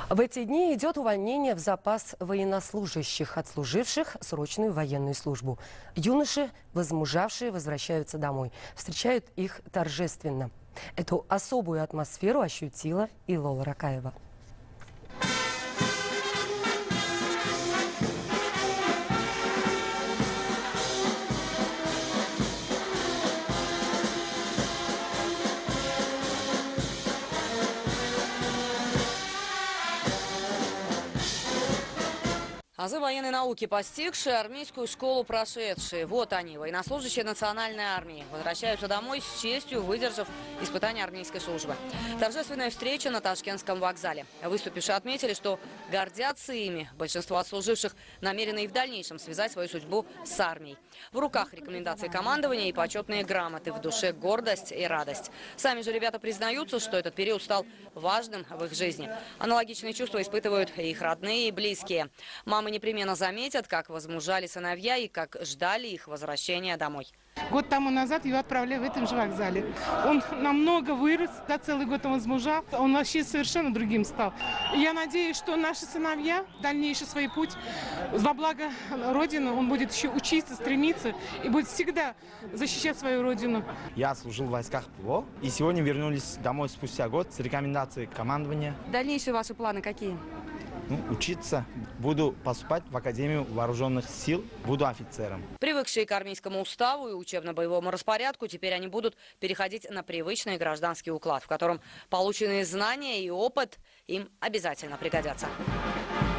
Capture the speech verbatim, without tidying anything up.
В эти дни идет увольнение в запас военнослужащих, отслуживших срочную военную службу. Юноши, возмужавшие, возвращаются домой. Встречают их торжественно. Эту особую атмосферу ощутила и Лола Ракаева. Азы военной науки постигшие, армейскую школу прошедшие. Вот они, военнослужащие национальной армии. Возвращаются домой с честью, выдержав испытания армейской службы. Торжественная встреча на Ташкентском вокзале. Выступившие отметили, что гордятся ими. Большинство отслуживших намерены и в дальнейшем связать свою судьбу с армией. В руках рекомендации командования и почетные грамоты. В душе гордость и радость. Сами же ребята признаются, что этот период стал важным в их жизни. Аналогичные чувства испытывают и их родные и близкие. Мамы непременно заметят, как возмужали сыновья и как ждали их возвращения домой. Год тому назад его отправляли в этом же вокзале. Он намного вырос, да, целый год он возмужал. Он вообще совершенно другим стал. И я надеюсь, что наши сыновья, дальнейший свой путь во благо Родины, он будет еще учиться, стремиться и будет всегда защищать свою Родину. Я служил в войсках ПВО и сегодня вернулись домой спустя год с рекомендацией командования. Дальнейшие ваши планы какие? Ну, учиться. Буду поступать в Академию вооруженных сил, буду офицером. Привыкшие к армейскому уставу и учебно-боевому распорядку, теперь они будут переходить на привычный гражданский уклад, в котором полученные знания и опыт им обязательно пригодятся.